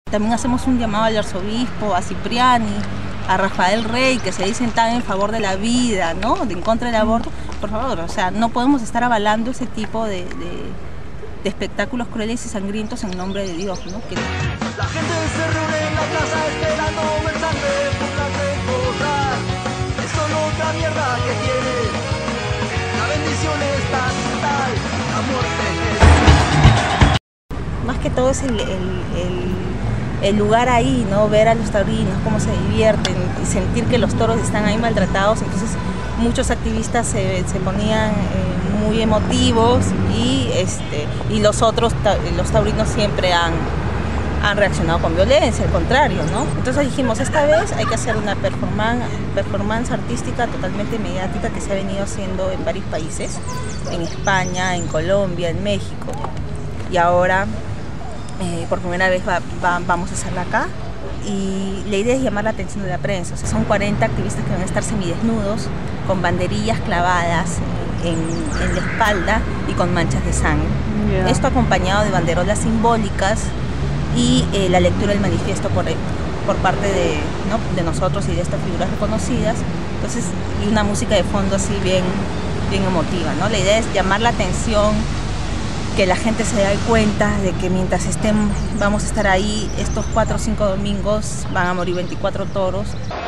También hacemos un llamado al arzobispo, a Cipriani, a Rafael Rey, que se dicen tan en favor de la vida, ¿no? En contra del aborto. Por favor, o sea, no podemos estar avalando ese tipo de espectáculos crueles y sangrientos en nombre de Dios, ¿no? La gente se reúne en la plaza esperando ver sangre por recordar. Es solo otra mierda que tiene. La bendición está tal, la muerte es... Más que todo es el lugar ahí, ¿no? Ver a los taurinos, cómo se divierten y sentir que los toros están ahí maltratados. Entonces muchos activistas se ponían muy emotivos y los taurinos siempre han reaccionado con violencia, al contrario, ¿no? Entonces dijimos, esta vez hay que hacer una performance artística totalmente mediática que se ha venido haciendo en varios países, en España, en Colombia, en México, y ahora por primera vez vamos a hacerla acá. Y la idea es llamar la atención de la prensa. O sea, son 40 activistas que van a estar semidesnudos, con banderillas clavadas en la espalda y con manchas de sangre. Yeah. Esto acompañado de banderolas simbólicas y la lectura del manifiesto por parte de nosotros y de estas figuras reconocidas. Entonces, y una música de fondo así bien emotiva, ¿no? La idea es llamar la atención, que la gente se dé cuenta de que mientras vamos a estar ahí, estos 4 o 5 domingos van a morir 24 toros.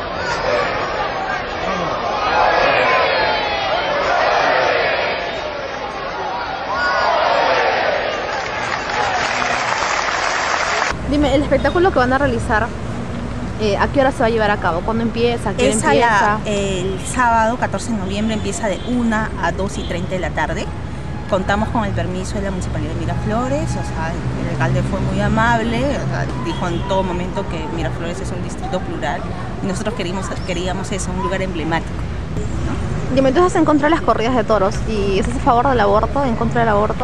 Dime, el espectáculo que van a realizar, ¿a qué hora se va a llevar a cabo? ¿Cuándo empieza? ¿A qué hora empieza? El sábado 14 de noviembre empieza de 1 a 2:30 de la tarde. Contamos con el permiso de la Municipalidad de Miraflores, o sea, el alcalde fue muy amable, o sea, dijo en todo momento que Miraflores es un distrito plural y nosotros queríamos eso, un lugar emblemático, ¿no? Dime, entonces en contra de las corridas de toros, ¿y estás a favor del aborto, en contra del aborto?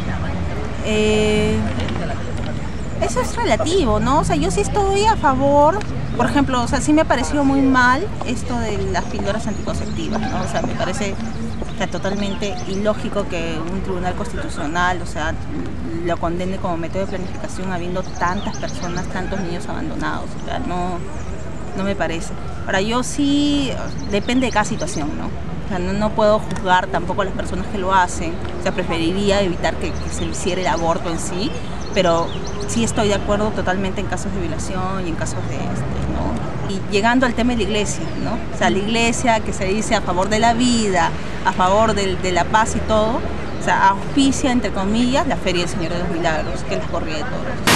Eso es relativo, ¿no? O sea, yo sí estoy a favor. Por ejemplo, o sea, sí me ha parecido muy mal esto de las píldoras anticonceptivas, ¿no? O sea, me parece totalmente ilógico que un tribunal constitucional, o sea, lo condene como método de planificación habiendo tantas personas, tantos niños abandonados. O sea, no me parece. Ahora, yo sí, depende de cada situación, ¿no? O sea, no puedo juzgar tampoco a las personas que lo hacen. O sea, preferiría evitar que se hiciera el aborto en sí, pero sí estoy de acuerdo totalmente en casos de violación y en casos de ¿no? Y llegando al tema de la iglesia, ¿no? O sea, la iglesia que se dice a favor de la vida, a favor de la paz y todo, o sea, auspicia, entre comillas, la Feria del Señor de los Milagros, que es la corrida de toros.